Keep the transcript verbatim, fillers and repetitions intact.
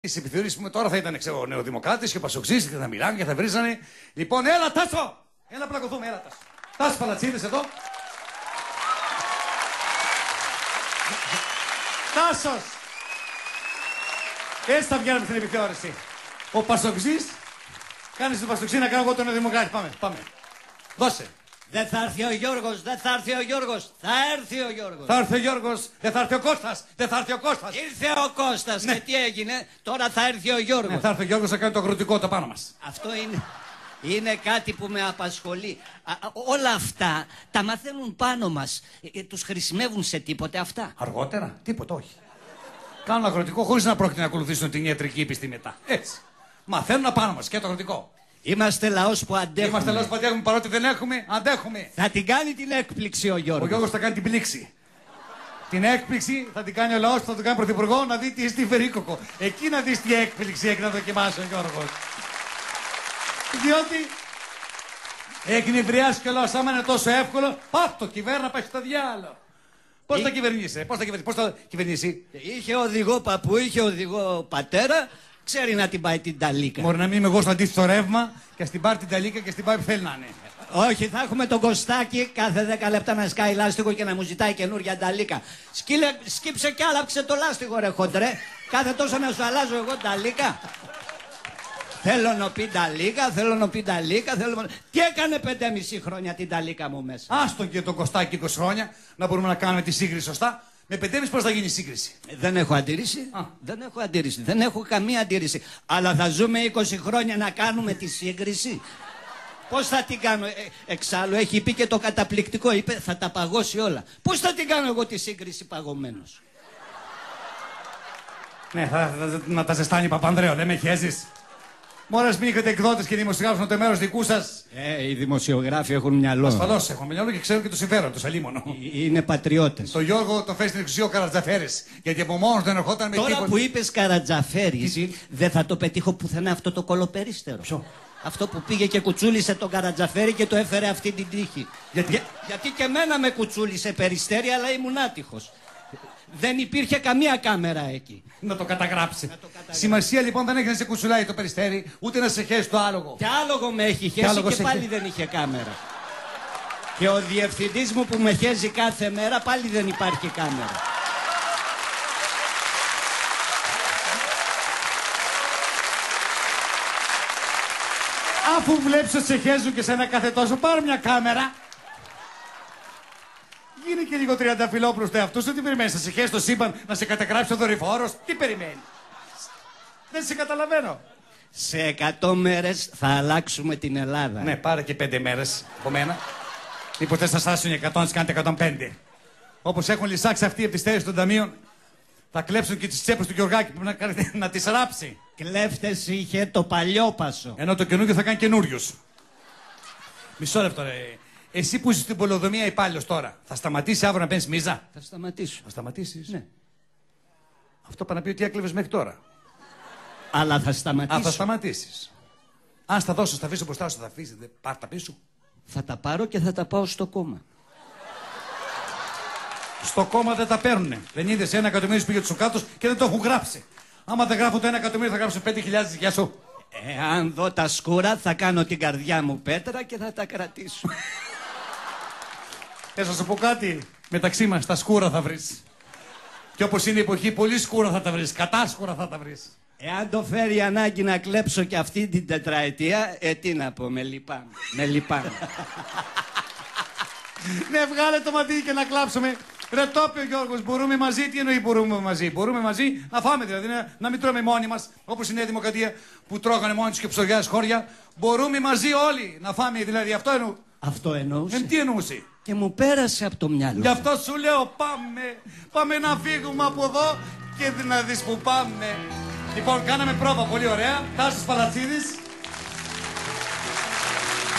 Τις επιθεωρήσεις που τώρα θα ήταν, ξέρω, ο Νεοδημοκράτης και ο Πασοξής και θα μιλάνε και θα βρίζανε. Λοιπόν, έλα Τάσο! Έλα πλακωθούμε, έλα Τάσο. Τάσο Παλατσίδης εδώ. Τάσος! Έτσι θα βγαίνουμε στην επιθεώρηση. Ο Πασοξής, κάνεις τον Πασοξή να κάνω εγώ τον Νεοδημοκράτη. Πάμε, πάμε. Δώσε. Δεν θα έρθει ο Γιώργος, δεν θα έρθει ο Γιώργος. Θα έρθει ο Γιώργος. Θα έρθει ο Γιώργος, δεν θα έρθει ο Κώστας. Δεν θα έρθει ο Κώστας. Ήρθε ο Κώστας, ναι. Και τι έγινε, τώρα θα έρθει ο Γιώργος. Ναι, θα έρθει ο Γιώργος να κάνει το αγροτικό το πάνω μας. Αυτό είναι, είναι κάτι που με απασχολεί. Α, όλα αυτά τα μαθαίνουν πάνω μας. Ε, τους χρησιμεύουν σε τίποτε αυτά. Αργότερα, τίποτα, όχι. Κάνουν αγροτικό χωρίς να πρόκειται να ακολουθήσουν την ιατρική επιστήμη μετά. Έτσι. Μαθαίνουν απάνω μας και το αγροτικό. Είμαστε λαός που αντέχουμε. Είμαστε λαός που αντέχουμε, παρότι δεν έχουμε, αντέχουμε. Θα την κάνει την έκπληξη ο Γιώργος. Ο Γιώργος θα κάνει την πλήξη. Την έκπληξη θα την κάνει ο λαός που θα τον κάνει πρωθυπουργό να δει τι στη Βερίκοκο. Εκεί να δεις τι έκπληξη έχει να δοκιμάσει ο Γιώργος. Διότι εκνευριάσει και ο λαός, άμα είναι τόσο εύκολο, πάπ το κυβέρνα πάει στο διάλογο. Πώς θα κυβερνήσει, πώς θα κυβερνήσει, πώς θα κυβερνήσει. Είχε οδηγό παππού, είχε οδηγό πατέρα. Ξέρει να την πάει την ταλίκα. Μπορεί να μην είμαι εγώ στο αντίθετο ρεύμα και στην πάρει την ταλίκα και στην πάει που θέλει να είναι. Όχι, θα έχουμε τον Κωστάκη κάθε δέκα λεπτά να σκάει λάστιχο και να μου ζητάει καινούργια ταλίκα. Σκύλε, σκύψε και άλλαξε το λάστιχο ρε χοντρέ. Κάθε τόσο να σου αλλάζω εγώ ταλίκα. Θέλω να πει ταλίκα, θέλω να πει ταλίκα, θέλω... Τι έκανε πεντέμισι χρόνια την ταλίκα μου μέσα. Άστον και τον Κωστάκη είκοσι χρόνια να μπορούμε να κάνουμε τη σύγκριση σωστά. Με πεντέμισι πώς θα γίνει η σύγκριση. Δεν έχω αντίρρηση. Α. Δεν έχω αντίρρηση. Δεν έχω καμία αντίρρηση. Αλλά θα ζούμε είκοσι χρόνια να κάνουμε τη σύγκριση. Πώς θα την κάνω. Ε, εξάλλου έχει πει και το καταπληκτικό. Είπε θα τα παγώσει όλα. Πώς θα την κάνω εγώ τη σύγκριση παγωμένος. Ναι, θα, θα, θα, να τα ζεστάνει Παπανδρέο. Δεν με χέζεις. Μόλις μην είχατε εκδότες και δημοσιογράφους το μέρος δικού σας. Ε, οι δημοσιογράφοι έχουν μυαλό. Ασφαλώς έχουν μυαλό και ξέρουν και το συμφέρον τους, αλίμονο. Είναι πατριώτες. Το Γιώργο το φέρει στην εξουσία ο Καρατζαφέρης. Γιατί από μόνος δεν ερχόταν με Τώρα τίποτα. που είπες Καρατζαφέρης, δεν θα το πετύχω πουθενά αυτό το κολοπερίστερο. Ποιο? Αυτό που πήγε και κουτσούλησε τον Καρατζαφέρη και το έφερε αυτή την τύχη. Γιατί, Για, γιατί και εμένα με κουτσούλησε περιστέρι, αλλά ήμουν άτυχος. Δεν υπήρχε καμία κάμερα εκεί. Να το καταγράψει. Να το Σημασία λοιπόν δεν έχει να σε κουτσουλάει το περιστέρι, ούτε να σε χέσει το άλογο. Και άλογο με έχει χέσει και, και πάλι χέ... δεν είχε κάμερα. Και ο διευθυντής μου που με χέζει κάθε μέρα πάλι δεν υπάρχει κάμερα. Αφού βλέπεις ότι σε χέζουν και σε ένα κάθε τόσο, πάρω μια κάμερα. Γίνει και λίγο τριανταφυλλόπουλος του εαυτού σου, τι περιμένεις, να σε χέσει το σύμπαν, να σε καταγράψει ο δορυφόρος, τι περιμένεις. Δεν σε καταλαβαίνω. Σε εκατό μέρες θα αλλάξουμε την Ελλάδα. Ναι, πάρε και πέντε μέρες από μένα. Μήπως θες να στάσουν εκατό, να τις κάνετε εκατόν πέντε. Όπως έχουν λυσάξει αυτοί από τις στέγες των ταμείων, θα κλέψουν και τις τσέπες του Γεωργάκη που να, να τις ράψει. Κλέφτες είχε το παλιό Πασό. Ενώ το καινούργιο θα κάνει καινούριους. Μισό λεπτό ρε. Εσύ που είσαι στην πολεοδομία υπάλληλος τώρα, θα σταματήσει αύριο να παίρνεις μίζα. Θα σταματήσω. Θα σταματήσεις. Ναι. Αυτό πάει να πει ότι έκλεβες μέχρι τώρα. Αλλά θα σταματήσω. Α, θα σταματήσεις. Αν στα δώσω, θα αφήσω μπροστά σου, θα αφήσεις. Πάρ' τα πίσω. Θα τα πάρω και θα τα πάω στο κόμμα. Στο κόμμα δεν τα παίρνουνε. Δεν είδες ένα εκατομμύριο που πήγε του κάτω και δεν το έχουν γράψει. Άμα δεν γράφουν το ένα εκατομμύριο, θα γράψουν πέντε χιλιάδες. Γεια σου. Εάν δω τα σκούρα, θα κάνω την καρδιά μου πέτρα και θα τα κρατήσω. Θες να σου πω κάτι. Μεταξύ μας, τα σκούρα θα βρεις. Και όπως είναι η εποχή, πολύ σκούρα θα τα βρεις. Κατάσκουρα θα τα βρεις. Εάν το φέρει η ανάγκη να κλέψω και αυτή την τετραετία, ε, τι να πω, με λυπάμαι. Με λυπάμαι. Ναι, βγάλε το μαντί και να κλάψουμε. Ρε το είπε ο Γιώργος, μπορούμε μαζί, τι εννοεί μπορούμε μαζί. Μπορούμε μαζί να φάμε δηλαδή, να, να μην τρώμε μόνοι μας, όπως η Νέα Δημοκρατία που τρώγανε μόνοι τους και ψωριάς χώρια. Μπορούμε μαζί όλοι να φάμε δηλαδή, αυτό εννοώ. Αυτό εννοούσε. Ε, τι εννοούσε. Και μου πέρασε από το μυαλό. Γι' αυτό σου λέω πάμε, πάμε να φύγουμε από εδώ και να δεις που πάμε. Λοιπόν, κάναμε πρόβα πολύ ωραία. Τάσος Παλατσίδης.